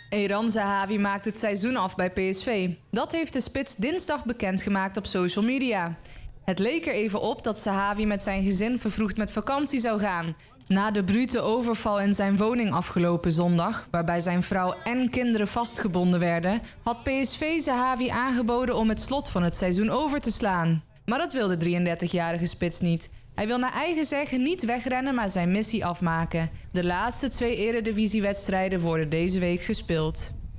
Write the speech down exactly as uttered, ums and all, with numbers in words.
Eran Zahavi maakt het seizoen af bij P S V. Dat heeft de spits dinsdag bekendgemaakt op social media. Het leek er even op dat Zahavi met zijn gezin vervroegd met vakantie zou gaan. Na de brute overval in zijn woning afgelopen zondag, waarbij zijn vrouw en kinderen vastgebonden werden, had P S V Zahavi aangeboden om het slot van het seizoen over te slaan. Maar dat wil de drieëndertigjarige spits niet. Hij wil naar eigen zeggen niet wegrennen, maar zijn missie afmaken. De laatste twee eredivisiewedstrijden worden deze week gespeeld.